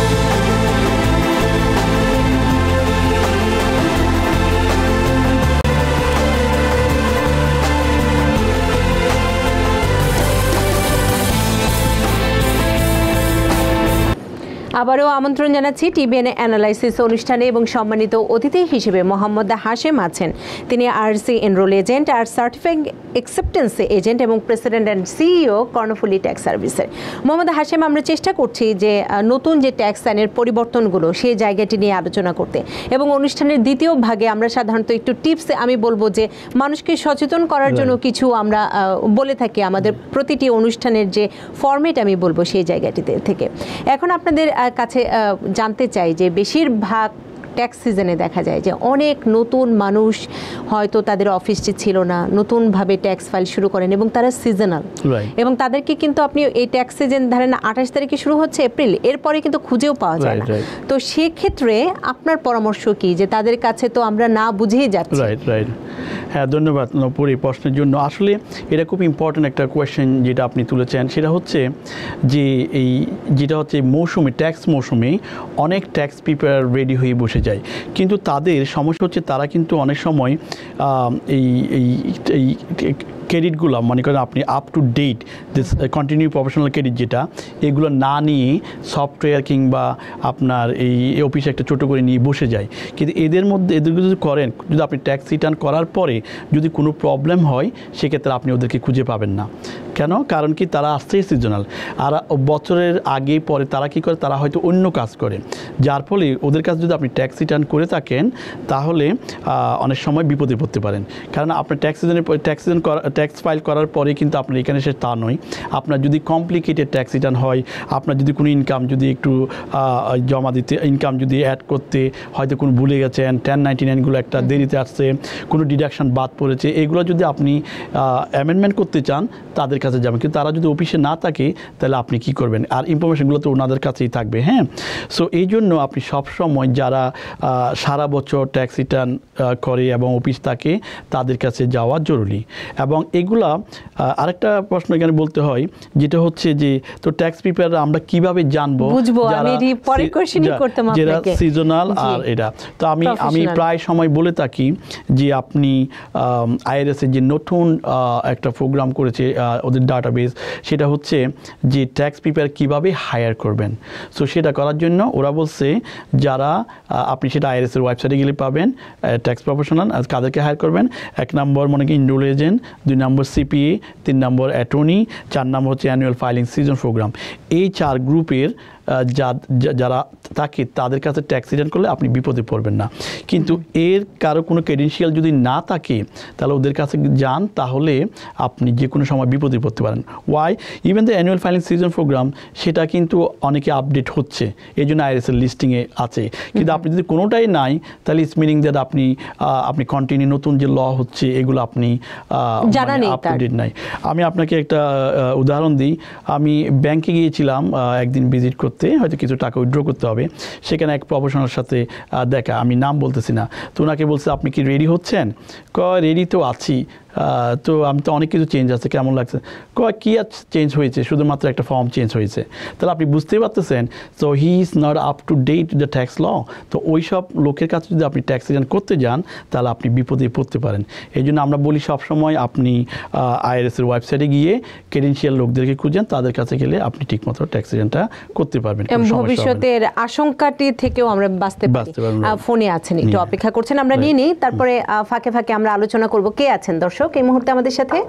আবারও আমন্ত্রণ জানাচ্ছি টিবিএন অ্যানালাইসিস অনুষ্ঠানে এবং সম্মানিত অতিথি হিসেবে মোহাম্মদ হাশেম আছেন। তিনি আরসি এনরোল এজেন্ট আর সার্টিফাইড অ্যাকসেপ্টেন্স এজেন্ট এবং president and CEO Karnaphuli tax সার্ভিসের। মোহাম্মদ হাশেম, আমরা চেষ্টা করছি যে নতুন যে ট্যাক্স আইনের পরিবর্তনগুলো সেই জায়গাটি নিয়ে আলোচনা করতে, এবং অনুষ্ঠানের দ্বিতীয় ভাগে আমরা সাধারণত একটু টিপস আমি বলবো যে মানুষকে সচেতন করার জন্য কিছু আমরা বলে থাকি আমাদের প্রতিটি অনুষ্ঠানের যে ফরম্যাট আমি বলবো সেই জায়গাটিতে থেকে। এখন আপনাদের কাছে জানতে চাই যে বেশিরভাগ ট্যাক্স সিজনে দেখা যায় যে অনেক নতুন মানুষ হয়তো তাদের অফিসটি ছিল না, নতুনভাবে ট্যাক্স ফাইল শুরু করেন এবং তারা সিজনাল, এবং তাদেরকে কিন্তু আপনি এই ট্যাক্স সিজন ধরেন 28 তারিখে শুরু হচ্ছে এপ্রিল, এরপরে কিন্তু খুঁজেও পাওয়া যায় না। তো সেক্ষেত্রে আপনার পরামর্শ কি যে তাদের কাছে তো আমরা না বুঝেই যাচ্ছি? রাইট। হ্যাঁ, ধন্যবাদ নপুর এই প্রশ্নের জন্য। আসলে এটা খুব ইম্পর্ট্যান্ট একটা কোয়েশ্চেন যেটা আপনি তুলেছেন। সেটা হচ্ছে যে এই যেটা হচ্ছে মৌসুমে ট্যাক্স মৌসুমে অনেক ট্যাক্স প্রিপেয়ার রেডি হয়ে বসে যায়, কিন্তু তাদের সমস্যা হচ্ছে তারা কিন্তু অনেক সময় এই ক্রেডিটগুলো মনে করেন আপনি up to date this continue professional credit যেটা এগুলো না নিয়ে সফটওয়্যার কিংবা আপনার এই অফিসে একটা ছোটো করে নিয়ে বসে যায়। কিন্তু এদেরকে যদি করেন, যদি আপনি ট্যাক্স রিটার্ন করার পরে যদি কোনো প্রবলেম হয় সেক্ষেত্রে আপনি ওদেরকে খুঁজে পাবেন না। কেন? কারণ কি তারা আসছেই সিজনাল, আর বছরের আগে পরে তারা কি করে, তারা হয়তো অন্য কাজ করে, যার ফলে ওদের কাছে যদি আপনি ট্যাক্স রিটার্ন করে থাকেন তাহলে অনেক সময় বিপদে পড়তে পারেন। কারণ আপনার ট্যাক্স ফাইল করার পরে কিন্তু আপনার এখানে সে তা নয়। আপনার যদি কমপ্লিকেটেড ট্যাক্স রিটার্ন হয়, আপনার যদি কোনো ইনকাম যদি একটু জমা দিতে, ইনকাম যদি অ্যাড করতে হয়তো কোনো ভুলে গেছেন, 1099গুলো একটা দেরিতে আসছে, কোনো ডিডাকশন বাদ পড়েছে, এগুলো যদি আপনি অ্যামেন্ডমেন্ট করতে চান তাদের কাছে যাবেন। কিন্তু তারা যদি অফিসে না থাকে তাহলে আপনি কি করবেন? আর ইনফরমেশনগুলো তো ওনাদের কাছেই থাকবে। হ্যাঁ, সো এই জন্য আপনি সবসময় যারা সারা বছর ট্যাক্স রিটার্ন করে এবং অফিস থাকে তাদের কাছে যাওয়া জরুরি। এবং এগুলা আরেকটা প্রশ্ন এখানে বলতে হয় যেটা হচ্ছে যে তো ট্যাক্স প্রিপেয়ার আমরা কিভাবে জানবো যারা সিজনাল আর এটা? তো আমি প্রায় সময় বলে থাকি যে আপনি আইআরএস এর যে নতুন একটা প্রোগ্রাম করেছে ওদের ডাটাবেস, সেটা হচ্ছে যে ট্যাক্স প্রিপেয়ার কিভাবে হায়ার করবেন। সো সেটা করার জন্য ওরা বলছে যারা আপনি সেটা আইআরএস এর ওয়েবসাইটে গেলে পাবেন, ট্যাক্স প্রফেশনাল কাদেরকে হায়ার করবেন। 1 নম্বর মনে কি এনরোল এজেন্ট, 2 নম্বর সিপিএ, 3 নম্বর অ্যাটর্নি, 4 নম্বর হচ্ছে অ্যানুয়াল ফাইলিং সিজন প্রোগ্রাম। এই 4 গ্রুপের যারা থাকে তাদের কাছে ট্যাক্স রিটার্ন করলে আপনি বিপদে পড়বেন না। কিন্তু এর কারো কোনো ক্রেডেনশিয়াল যদি না থাকে তাহলে ওদের কাছে যান, তাহলে আপনি যে কোনো সময় বিপদে পড়তে পারেন। Why? Even the annual filing season programme সেটা কিন্তু অনেকে আপডেট হচ্ছে, এই জন্য আইআরএস এর লিস্টিংয়ে আছে। কিন্তু আপনি যদি কোনোটাই নাই তাহলে ইটস মিনিং দ্যাট আপনি কন্টিনিউ নতুন যে ল হচ্ছে এগুলো আপনি আপডেট নাই। আমি আপনাকে একটা উদাহরণ দিই। আমি ব্যাংকে গিয়েছিলাম একদিন ভিজিট করতে, হয়তো কিছু টাকা উইথড্র করতে হবে। সেখানে এক প্রফেশনাল সাথে দেখা, আমি নাম বলতেছি না, তো ওনাকে বলছে আপনি কি রেডি হচ্ছেন? রেডি তো আছি, তো আমি তো অনেক কিছু চেঞ্জ আছে, কেমন লাগছে? কি আর চেঞ্জ হয়েছে? শুধুমাত্র একটা ফর্ম চেঞ্জ হয়েছে। তাহলে আপনি বুঝতেই পারতেছেন, so he is not up to date the tax law. তো ওই সব লোকের কাছে যদি আপনি ট্যাক্স রিটার্ন করতে যান তাহলে আপনি বিপদে পড়তে পারেন। এই জন্য আমরা বলি সবসময় আপনি আইআরএস এর ওয়েবসাইটে গিয়ে ক্রেডেনশিয়াল লোকদেরকে খুঁজেন, তাদের কাছে গেলে আপনি ঠিকমতো ট্যাক্স রিটার্নটা করতে পারবেন। ভবিষ্যতের আশঙ্কাটি থেকেও আমরা বাঁচতে পারি। ফোনে আছেন, একটু অপেক্ষা করছেন, আমরা নিয়ে নিই, তারপরে ফাঁকে ফাঁকে আমরা আলোচনা করব। কে আছেন দর্শক এই মুহূর্তে আমাদের সাথে?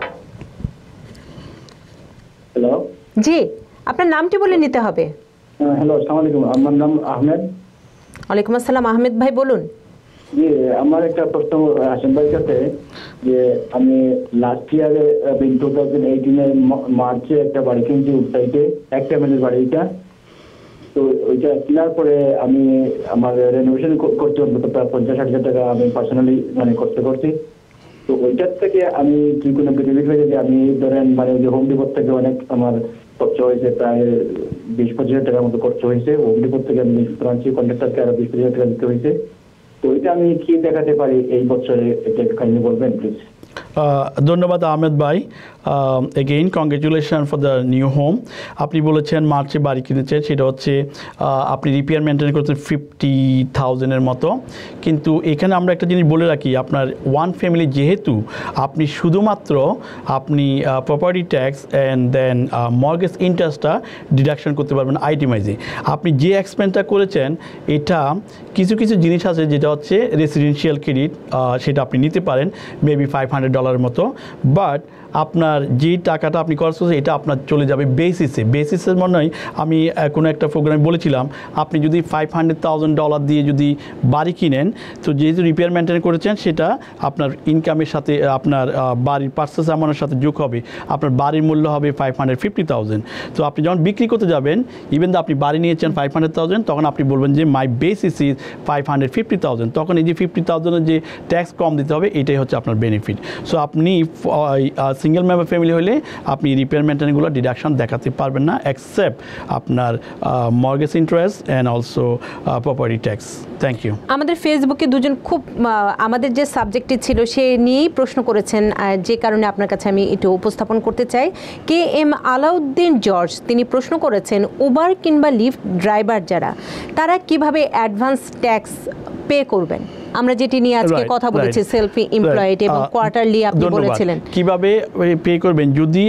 হ্যালো, জি, আপনার নামটি বলে নিতে হবে। হ্যালো, আসসালামু আলাইকুম, আমার নাম আহমেদ। ওয়ালাইকুম আসসালাম, আহমেদ ভাই বলুন। জি, আমার একটা প্রশ্ন হাসিম ভাইয়ের কাছে, যে আমি লাস্ট ইয়ারে 2018 মার্চে একটা বাড়ি কিনছি উডসাইডে, একটা ফ্যামিলির বাড়ি। তো ওইটা কেনার পরে আমি আমার রেনোভেশন করতে প্রায় 50-60 টাকা আমি পার্সোনালি মানে খরচা করছি। তো ওইটার থেকে আমি কি কোনো বেনিফিট হয়েছে? যে আমি ধরেন মানে যে হোম ডিপোর থেকে অনেক আমার খরচা হয়েছে, প্রায় 20-25 টাকার মতো খরচা হয়েছে। হোম ডিপোর থেকে আমি আনছি, কন্ট্রাক্টরকে আরো 20-25 টাকা দিতে হয়েছে। তো এটা আমি কি দেখাতে পারি এই বছরে, এটা একটু কাইন্ডলি বলবেন প্লিজ। ধন্যবাদ আহমেদ ভাই। Again congratulation for the new home. আপনি বলেছেন মার্চে বাড়ি কিনেছেন, সেটা হচ্ছে আপনি রিপেয়ার মেনটেন করছেন 50,000-এর মতো। কিন্তু এখানে আমরা একটা জিনিস বলে রাখি, আপনার ওয়ান ফ্যামিলি যেহেতু আপনি শুধুমাত্র আপনি property tax and then mortgage ইন্টারেস্টটা ডিডাকশন করতে পারবেন আইটেমাইজে। আপনি যে এক্সপেন্সটা করেছেন এটা কিছু কিছু জিনিস আছে যেটা হচ্ছে রেসিডেন্সিয়াল ক্রেডিট, সেটা আপনি নিতে পারেন মেবি $500 মতো। বাট আপনার যে টাকাটা আপনি খরচ করছেন এটা আপনার চলে যাবে বেসিসের মনে হয় আমি কোনো একটা প্রোগ্রামে বলেছিলাম, আপনি যদি $500,000 দিয়ে যদি বাড়ি কিনেন, তো যেহেতু রিপেয়ার মেনটেন করেছেন সেটা আপনার ইনকামের সাথে আপনার বাড়ির পার্সেস অ্যামাউন্টের সাথে যোগ হবে, আপনার বাড়ির মূল্য হবে $550,000। তো আপনি যখন বিক্রি করতে যাবেন, ইভেন আপনি বাড়ি নিয়েছেন $500,000, তখন আপনি বলবেন যে মাই বেসিস ইজ $550,000, তখন এই যে $50,000-এর যে ট্যাক্স কম দিতে হবে এটাই হচ্ছে আপনার বেনিফিট। সো আপনি সিঙ্গেল মেম্বার ফ্যামিলি হলে আপনি রিপেয়ার মেনটেনগুলো ডিডাকশন দেখাতে পারবেন না, এক্সেপ্ট আপনার mortgage interest and also property tax. Thank you. আমাদের ফেসবুকে দুজন খুব আমাদের যে সাবজেক্টটি ছিল সে নিয়েই প্রশ্ন করেছেন, যে কারণে আপনার কাছে আমি একটু উপস্থাপন করতে চাই। KM আলাউদ্দিন জর্জ তিনি প্রশ্ন করেছেন, উবার কিংবা লিফট ড্রাইভার যারা, তারা কিভাবে অ্যাডভান্স ট্যাক্স পে করবেন? আমরা যেটি নিয়ে আজকে কথা বলেছি, সেলফ এমপ্লয়েড এবং কোয়ার্টারলি আপনি বলেছিলেন কিভাবে পে করবেন।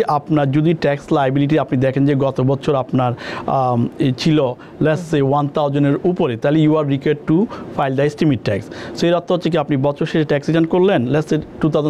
যদি ট্যাক্স লাইবিলিটি আপনি দেখেন যে গত বছর আপনার ছিল লেটস সে 1000-এর উপরে, তাহলে you are required to file the estimate tax. So এর অর্থ হচ্ছে কি আপনি বছর শেষে ট্যাক্স রিটার্ন করলেন, লেটস সে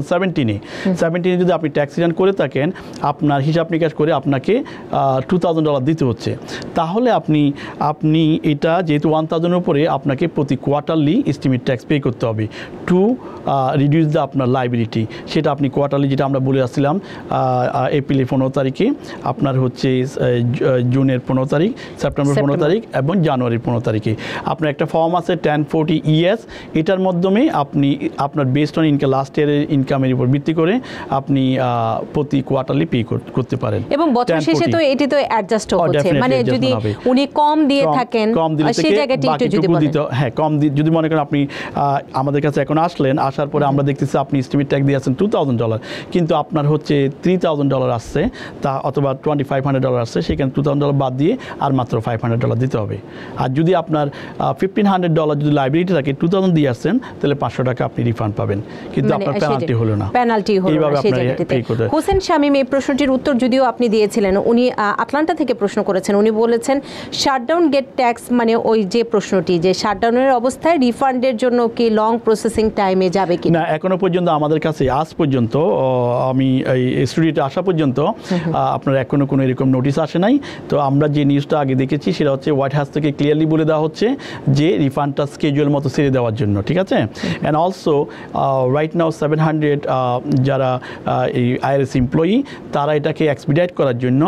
2017-এ যদি আপনি ট্যাক্স রিটার্ন করে থাকেন, আপনার হিসাব নিকাশ করে আপনাকে $2,000 দিতে হচ্ছে। তাহলে আপনি এটা যেহেতু 1000-এর উপরে, আপনাকে প্রতি কোয়ার্টারলি এস্টিমেট ট্যাক্স পে করতে হবে টু রিডিউস দ্য আপনার লাইবিলিটি। সেটা আপনি কোয়ার্টারলি, যেটা আমরা বলে আসছিলাম এপ্রিলের 15 তারিখে, আপনার হচ্ছে জুনের 15 তারিখ, সেপ্টেম্বর 15 তারিখ এবং জানুয়ারির 15 তারিখে। আপনার একটা ফর্ম আছে 1040ES, এটার মাধ্যমে আপনি আপনার বেসড অন ইনকাম লাস্ট ইয়ারের ইনকামের উপর ভিত্তি করে আপনি প্রতি কোয়ার্টারলি পে করতে পারেন। এবং বছর শেষে তো এটি তো অ্যাডজাস্ট হচ্ছে, মানে যদি উনি কম দিয়ে থাকেন সেই জায়গাটি একটু যদি বলেন। হ্যাঁ, কম যদি মনে করেন আপনি আমাদের কাছে এখন আসার পরে আমরা দেখতেছি আপনি এস্টিমেট ট্যাক্স দিয়ে আছেন $2,000, কিন্তু আপনার হচ্ছে $3,000 আসছে, তা অথবা $2,500 আসছে, সেখানে $2,000 বাদ দিয়ে আর মাত্র $500 দিতে হবে। আর যদি আপনার $1,500 যদি লাইবিলিটি থাকে, 2000 দিয়ে আসছেন, তাহলে $500 আপনি রিফান্ড পাবেন, কিন্তু আপনার পেনাল্টি হলো না। এইভাবে আপনার পে করতে হবে। হোসেন শামীম এই প্রশ্নটির উত্তর যদিও আপনি দিয়েছিলেন, উনি আটলান্টা থেকে প্রশ্ন করেছেন। উনি বলেছেন শাটডাউন গেট ট্যাক্স, মানে ওই যে প্রশ্নটি যে শাটডাউনের অবস্থায় রিফান্ডের জন্য কি লং প্রসেসিং টাইমে যাবে কি না, এখনো পর্যন্ত আমাদের কাছে আজ পর্যন্ত আমি এই স্টুডিওতে আসা পর্যন্ত আপনার এখনো কোনো এরকম নোটিশ আসে নাই। তো আমরা যে নিউজটা আগে দেখেছি সেটা হচ্ছে হোয়াইট হাউস থেকে ক্লিয়ারলি বলে দেওয়া হচ্ছে যে রিফান্ডটা স্কেজুয়াল মতো ছেড়ে দেওয়ার জন্য, ঠিক আছে। অ্যান্ড অলসো রাইট নাও 700 যারা এই IRS এমপ্লয়ি, তারা এটাকে এক্সপিডাইট করার জন্য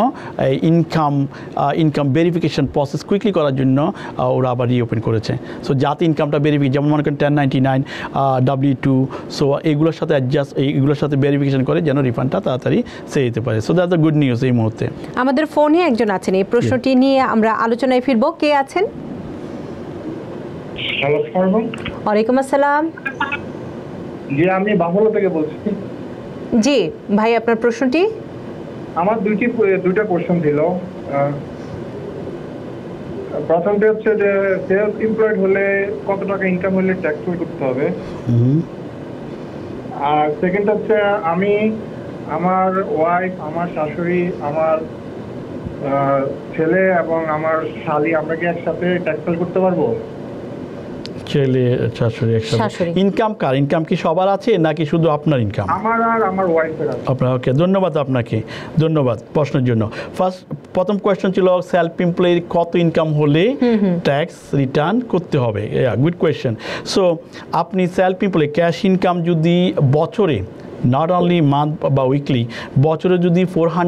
ইনকাম ভেরিফিকেশন প্রসেস কুইকলি করার জন্য ওরা আবার রিওপেন করেছে। সো যাতে ইনকামটা ভেরিফিকেশন, যেমন মনে করেন 1099, W2, সো এগুলোর সাথে এইগুলোর সাথে ভেরিফিকেশন করে যেন রিফান্ডটা তাড়াতাড়ি সেরে যেতে পারে। So that's the good news এই মুহূর্তে। আমাদের ফোনে একজন আছেন, এই প্রশ্নটি নিয়ে আমরা আলোচনায় ফিরবো। কে আছেন? ওয়ালাইকুম আসসালাম। জি, আমি বাফলো থেকে বলছি। জি ভাই, আপনার প্রশ্নটি? আমার দুইটা কোশ্চেন ছিল। প্রথমটা হচ্ছে যে সেলফ এমপ্লয়েড হলে কত টাকা ইনকাম হলে ট্যাক্স পে করতে হবে, আর সেকেন্ড হচ্ছে আমি আমার ওয়াইফ, আমার শাশুড়ি, আমার ছেলে এবং আমার শালি, আমরা কি একসাথে ট্যাক্স পে করতে পারবো? ছেলে শাশুড়ি একসাথে। শাশুড়ি। ইনকাম কার? ইনকাম কি সবার আছে নাকি শুধু আপনার ইনকাম? আমার আর আমার ওয়াইফের আছে। আপনার ওকে, ধন্যবাদ আপনাকে, ধন্যবাদ প্রশ্নের জন্য। প্রথম কোয়েশ্চেন ছিল সেলফ এমপ্লয়ির কত ইনকাম হলে ট্যাক্স রিটার্ন করতে হবে। Good question. সো আপনি সেলফ এমপ্লয়ি ক্যাশ ইনকাম যদি বছরে, নট অনলি মান্থ বা উইকলি, বছরে যদি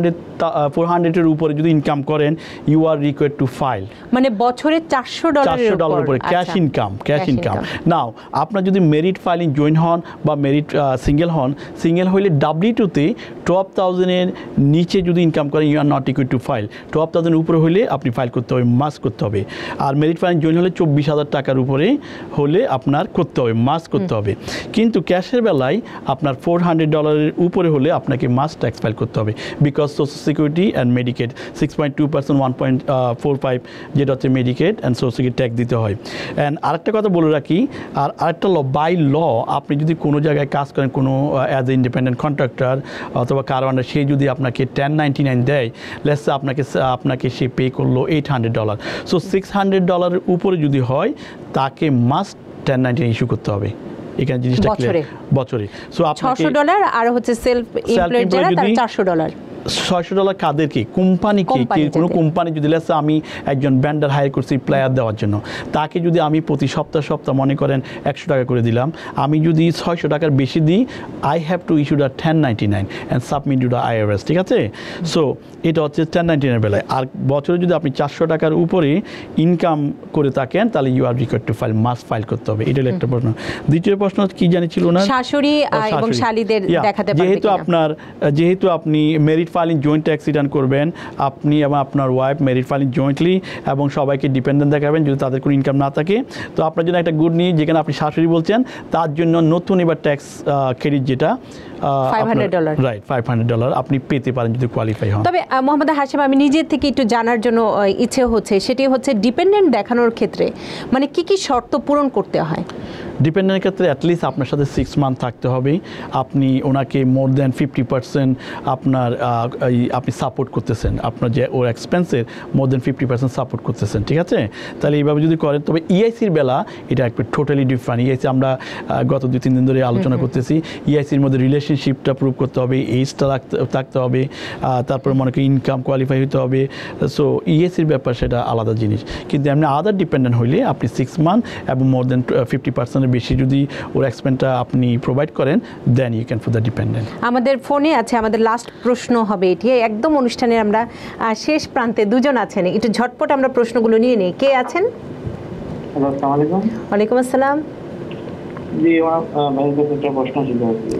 400-এর উপরে যদি ইনকাম করেন, you are required to file. মানে বছরে $400 উপরে cash income, cash income. Now আপনার যদি মেরিট ফাইলিং জয়েন হন বা মেরিট সিঙ্গেল হন, সিঙ্গেল হইলে W2-তে 12,000-এর নিচে যদি ইনকাম করেন, you are not required to file. 12,000 উপরে হলে আপনি ফাইল করতে হবে, মাস্ট করতে হবে। আর মেরিট ফাইলিং জয়েন হলে 24,000 টাকার উপরে হলে আপনার করতে হবে, মাস্ট করতে হবে। কিন্তু ক্যাশের বেলায় আপনার $400-এর উপরে হলে আপনাকে মাস্ট ট্যাক্স ফাইল করতে হবে, because social security and Medicaid 6.2%, 1.45 যেটা হচ্ছে Medicaid and social security tax দিতে হয়। অ্যান্ড আরেকটা কথা বলে রাখি, আর আরেকটা বাই ল, আপনি যদি কোনো জায়গায় কাজ করেন, কোনো অ্যাজ এ ইন্ডিপেন্ডেন্ট কন্ট্রাক্টর অথবা কারো আন্ডার, সে যদি আপনাকে 1099 দেয়, লেটস আপনাকে সে পে করলো $800। সো $600 উপরে যদি হয়, তাকে মাস্ট 1099 ইস্যু করতে হবে। এখানে জিনিসটা বছরে। সো $600 আর হচ্ছে সেলফ এমপ্লয়েড যারা তার $400। $600 কাদেরকে? কোম্পানিকে। কোনো কোম্পানি যদি লেটস আমি একজন ব্যান্ডার হায়ার করছি প্লেয়ার দেওয়ার জন্য, তাকে যদি আমি প্রতি সপ্তাহ মনে করেন $100 করে দিলাম, আমি যদি $600 বেশি দিই, I have to issue the 1099 and submit to the IRS, ঠিক আছে? সো এটা হচ্ছে 1099 বেলায়। আর বছরে যদি আপনি $400 উপরে ইনকাম করে থাকেন, তাহলে you are required to file, must file করতে হবে। এটা হলো একটা প্রশ্ন। দ্বিতীয় প্রশ্ন কি জানি ছিল না? শাশুড়ি এবং শালীদের দেখাতে পারবে কিনা? যেহেতু আপনি married filing joint tax return করবেন, আপনি এবং আপনার ওয়াইফ মেরিট ফাইলিং জয়েন্টলি, এবং সবাইকে ডিপেন্ডেন্ট দেখাবেন যদি তাদের কোনো ইনকাম না থাকে। তো আপনার জন্য একটা গুড নিউজ, যেখানে আপনি শাশুড়ি বলছেন, তার জন্য নতুন এবার ট্যাক্স ক্রেডিট যেটা $500, রাইট, $500 আপনি পেতে পারেন যদি কোয়ালিফাই হন। তবে মোহাম্মদ হাশিম, আমি নিজের থেকে একটু জানার জন্য ইচ্ছে হচ্ছে, সেটি হচ্ছে ডিপেন্ডেন্ট দেখানোর ক্ষেত্রে মানে কি কি শর্ত পূরণ করতে হয়? ডিপেন্ডেন্টের ক্ষেত্রে অ্যাটলিস্ট আপনার সাথে 6 মান্থ থাকতে হবে, আপনি ওনাকে মোর দ্যান 50% আপনার আপনি সাপোর্ট করতেছেন, আপনার যে ওর এক্সপেন্সের মোর দ্যান 50% সাপোর্ট করতেছেন, ঠিক আছে? তাহলে এইভাবে যদি করেন, তবে ইআইসির বেলা এটা একটু টোটালি ডিফারেন্ট। ইআইসি আমরা গত 2-3 দিন ধরে আলোচনা করতেছি। ইআইসির মধ্যে রিলেশনশিপটা প্রুভ করতে হবে, এজটা থাকতে হবে, তারপরে মনে করি ইনকাম কোয়ালিফাই হতে হবে। সো ইআইসির ব্যাপার সেটা আলাদা জিনিস। কিন্তু এমনি আদার ডিপেন্ডেন্ট হইলে আপনি 6 মান্থ এবং মোর দ্যান 50% বেশি যদি ওর এক্সপেন্সটা আপনি প্রোভাইড করেন, then you can for the dependent. আমাদের ফোনে আছে, আমাদের লাস্ট প্রশ্ন হবে এটি, একদম অনুষ্ঠানের আমরা শেষ প্রান্তে দুজন আছেন, একটু ঝটপট আমরা প্রশ্নগুলো নিয়ে নিই। কে আছেন? হ্যালো, আসসালামু আলাইকুম। ওয়ালাইকুম আসসালাম। জি, আমার একটা প্রশ্ন ছিল।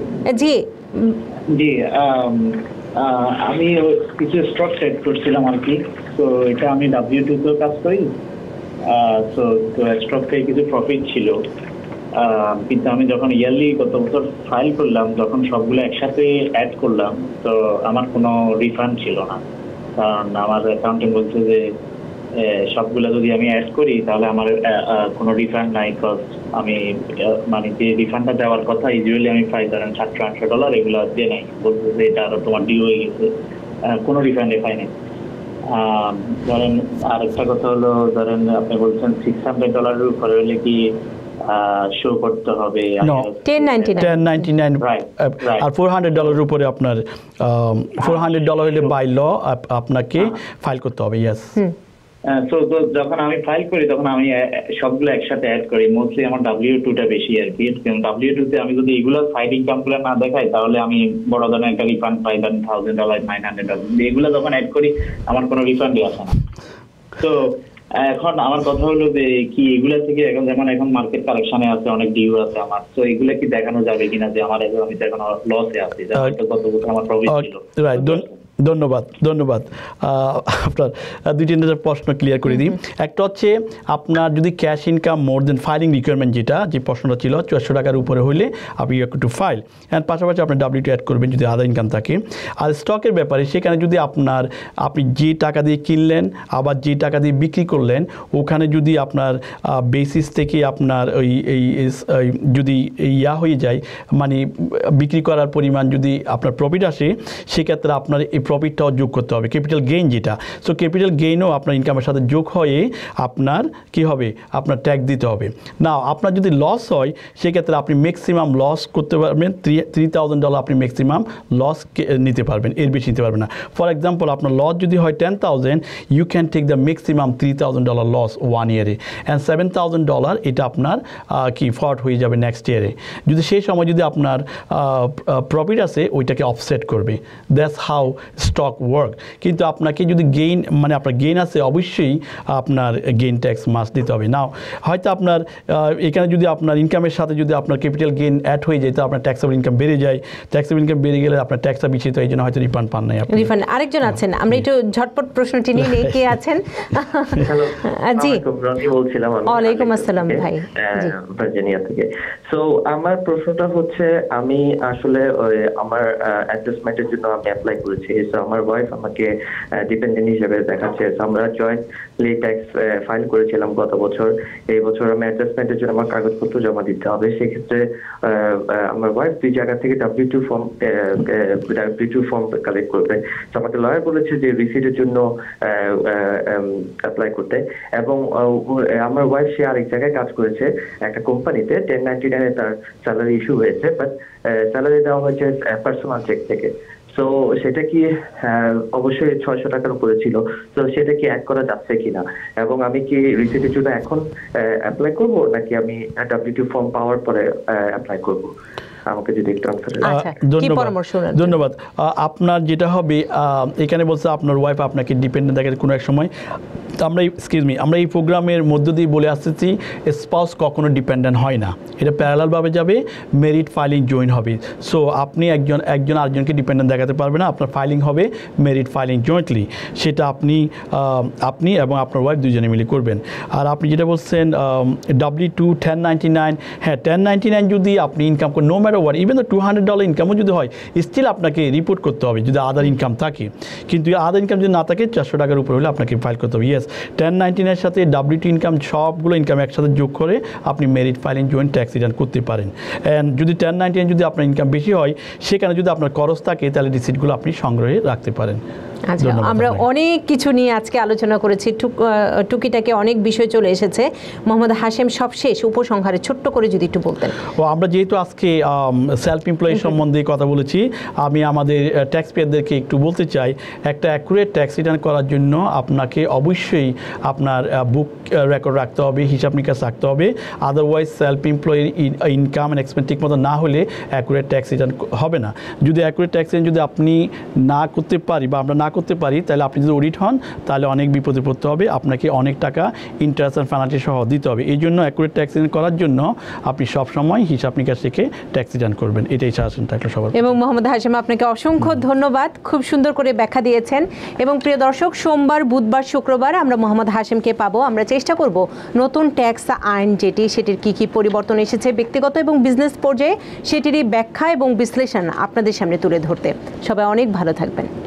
জি, আমি কিছু স্টক ট্রেড করছিলাম আর কি। তো এটা আমি W2 কাজ করি। তো স্টক থেকে কিছু প্রফিট ছিল, কিন্তু আমি যখন ইয়ারলি গত বছর ফাইল করলাম, যখন সবগুলো একসাথে অ্যাড করলাম, তো আমার কোনো রিফান্ড ছিল না। কারণ আমার অ্যাকাউন্টে বলছে যে সবগুলো যদি আমি অ্যাড করি, তাহলে আমার কোনো রিফান্ড নাই। কজ আমি মানে যে রিফান্ডটা দেওয়ার কথা ইউজুয়ালি আমি পাই, ধরেন $700-800, এগুলো দিয়ে নাই। বলছে যে এটা আরো তোমার ডিউ হয়ে গেছে, কোনো রিফান্ডে পাই নাই। ধরেন আরেকটা কথা হলো, ধরেন আপনি বলছেন $600 উপরে হলে কি শো করতে হবে? $1099 আর $400 উপরে আপনার $400 হলে বাই ল আপনাকে ফাইল করতে হবে। ইয়েস। তো যখন আমি ফাইল করি, তখন আমি সবগুলো একসাথে অ্যাড করি। মোস্টলি আমার W2টা বেশি আর কি। W2তে আমি যদি এগুলো সাইড ইনকামগুলো না দেখাই, তাহলে আমি বড় ধরনের একটা রিফান্ড পাই, ধরেন $1,000, $900। এগুলো যখন অ্যাড করি, আমার কোনো রিফান্ডই আসে না। তো এখন আমার কথা হলো যে কি এগুলা থেকে এখন যেমন এখন মার্কেট কালেকশনে আছে, অনেক ডিউ আছে আমার, তো এগুলা কি দেখানো যাবে কিনা যে আমার আমি তো এখন লসে আছি, গত বছর আমার প্রফিট ছিল? রাইট, ধন্যবাদ। আপনার 2-3টা প্রশ্ন ক্লিয়ার করে দিই। একটা হচ্ছে আপনার যদি cash income more than filing requirement, যে প্রশ্নটা ছিল $400 উপরে হলে আপনি ইউ টু ফাইল, অ্যান্ড পাশাপাশি আপনার W2 অ্যাড করবেন যদি আদার ইনকাম থাকে। আর স্টকের ব্যাপারে, সেখানে যদি আপনি যে টাকা দিয়ে কিনলেন আবার যে টাকা দিয়ে বিক্রি করলেন, ওখানে যদি আপনার বেসিস থেকে আপনার যদি হয়ে যায়, মানে বিক্রি করার পরিমাণ যদি আপনার প্রফিট আসে, সেক্ষেত্রে আপনার এই প্রফিটটাও যোগ করতে হবে, ক্যাপিটাল গেইন যেটা। সো ক্যাপিটাল গেইনও আপনার ইনকামের সাথে যোগ হয়ে আপনার কি হবে, আপনার ট্যাক্স দিতে হবে। না আপনার যদি লস হয় সেক্ষেত্রে আপনি ম্যাক্সিমাম লস করতে পারবেন, $3,000 আপনি ম্যাক্সিমাম লস নিতে পারবেন, এর বেশি নিতে পারবেন না। ফর এক্সাম্পল আপনার লস যদি হয় 10,000, you can take the maximum $3,000 loss 1 ইয়ারে, অ্যান্ড $7,000 এটা আপনার কি ফর্ট হয়ে যাবে নেক্সট ইয়ারে। যদি সেই সময় যদি আপনার প্রফিট আছে ওইটাকে অফসেট করবে, দ্যাটস হাউ স্টক ওয়ার্ক। কিন্তু আপনাকে যদি গেইন মানে আপনার গেইন আছে অবশ্যই আপনার গেইন ট্যাক্স মাস্ট দিতে হবে। নাও হয়তো আপনার এখানে যদি আপনার ইনকামের সাথে যদি আপনার ক্যাপিটাল গেইন অ্যাড হয়ে যায় তো আপনার ট্যাক্সেবল ইনকাম বেড়ে যায়, ট্যাক্সেবল ইনকাম বেড়ে গেলে আপনার ট্যাক্সটা বেশি, তো এই জন্য হয়তো রিফান্ড পান নাই আপনি। রিফান্ড আরেকজন আছেন, আমরা একটু ঝটপট প্রশ্নটি নিয়ে নেই, কে আছেন? জি বলছিলাম। ওয়ালাইকুম আসসালাম ভাই, ভার্জিনিয়া থেকে। সো আমার প্রশ্নটা হচ্ছে আমি আসলে আমার অ্যাডজাস্টমেন্টের জন্য আমি অ্যাপ্লাই করেছি। সো আমার ওয়াইফ আমাকে ডিপেন্ডেন্ট হিসেবে দেখাচ্ছে। সো আমরা জয়েন্টলি ট্যাক্স ফাইল করেছিলাম গত বছর। এই বছর আমি অ্যাডজাস্টমেন্টের জন্য আমার কাগজপত্র জমা দিতে হবে। সেক্ষেত্রে আমার ওয়াইফ 2 জায়গা থেকে W2 ফর্ম কালেক্ট করবে। তো আমাকে লয়ার বলেছে যে রিসিটের জন্য অ্যাপ্লাই করতে, এবং আমার ওয়াইফ সে আরেক জায়গায় কাজ করেছে একটা কোম্পানিতে, 1099 তার স্যালারি ইস্যু হয়েছে, বাট স্যালারি দেওয়া হয়েছে পার্সোনাল চেক থেকে। সো সেটা কি অবশ্যই $600 উপরে ছিল, তো সেটা কি অ্যাড করা যাচ্ছে কিনা, এবং আমি কি রিসিটের জন্য এখন অ্যাপ্লাই করব নাকি আমি W2 ফর্ম পাওয়ার পরে অ্যাপ্লাই করব? আমাকে যদি একটু ধন্যবাদ। আপনার যেটা হবে এখানে বলছে আপনার ওয়াইফ আপনাকে ডিপেন্ডেন্ট দেখে কোনো এক সময়, আমরা এই প্রোগ্রামের মধ্য দিয়ে বলে আসতেছি স্পাউস কখনো ডিপেন্ডেন্ট হয় না, এটা প্যারালালভাবে যাবে, মেরিট ফাইলিং জয়েন হবে। সো আপনি একজন আরেকজনকে ডিপেন্ডেন্ট দেখাতে পারবে না, আপনার ফাইলিং হবে মেরিট ফাইলিং জয়েন্টলি, সেটা আপনি এবং আপনার ওয়াইফ দুজনে মিলে করবেন। আর আপনি যেটা বলছেন W2 1099, হ্যাঁ 1099 যদি আপনি ইনকাম করেন, নো ম্যাটার হোয়াট, ইভেন $200 ইনকামও যদি হয় স্টিল আপনাকে রিপোর্ট করতে হবে যদি আদার ইনকাম থাকে। কিন্তু আদার ইনকাম যদি না থাকে $400 উপরে হলে আপনাকে ফাইল করতে হবে। ইয়েস, 1099 সাথে W2 ইনকাম সবগুলো ইনকাম একসাথে যোগ করে আপনি married filing joint tax return করতে পারেন। অ্যান্ড যদি 1099 যদি আপনার ইনকাম বেশি হয় সেখানে যদি আপনার খরচ থাকে তাহলে রিসিটগুলো আপনি সংগ্রহে রাখতে পারেন। আচ্ছা, আমরা অনেক কিছু নিয়ে আজকে আলোচনা করেছি, টুকিটাকে অনেক বিষয় চলে এসেছে। মোহাম্মদ হাশেম সবশেষ উপসংহারে ছোট্ট করে যদি একটু বলতেন। আমরা যেহেতু আজকে সেলফ এমপ্লয়ি সম্বন্ধে কথা বলেছি, আমি আমাদের ট্যাক্স পেয়ারদেরকে একটু বলতে চাই, একটা অ্যাকুরেট ট্যাক্স রিটার্ন করার জন্য আপনাকে অবশ্যই আপনার বুক রেকর্ড রাখতে হবে, হিসাব নিকাশ রাখতে হবে। আদারওয়াইজ সেলফ এমপ্লয়ির ইনকাম অ্যান্ড এক্সপেন্স ঠিক মতো না হলে অ্যাকুরেট ট্যাক্স রিটার্ন হবে না। যদি অ্যাকুরেট ট্যাক্স রিটার্ন যদি আপনি না করতে পারি বা আমরা না করতে পারি তাহলে আপনি যদি অডিট হন তাহলে অনেক বিপদে পড়তে হবে, আপনাকে অনেক টাকা ইন্টারেস্ট অ্যান্ড পেনাল্টি সহ দিতে হবে। এই জন্য অ্যাকুরেট ট্যাক্স রিটার্ন করার জন্য আপনি সবসময় হিসাব নিকাশ রেখে ট্যাক্স রিটার্ন করবেন, এটাই সাজেশন থাকলো সবার। এবং মোহাম্মদ হাশেম আপনাকে অসংখ্য ধন্যবাদ, খুব সুন্দর করে ব্যাখ্যা দিয়েছেন। এবং প্রিয় দর্শক, সোমবার, বুধবার, শুক্রবার আমরা মোহাম্মদ হাশেমকে পাবো। আমরা চেষ্টা করব নতুন ট্যাক্স আইন সেটির কি পরিবর্তন এসেছে ব্যক্তিগত এবং বিজনেস পর্যায়ে সেটিরই ব্যাখ্যা এবং বিশ্লেষণ আপনাদের সামনে তুলে ধরতে। সবাই অনেক ভালো থাকবেন।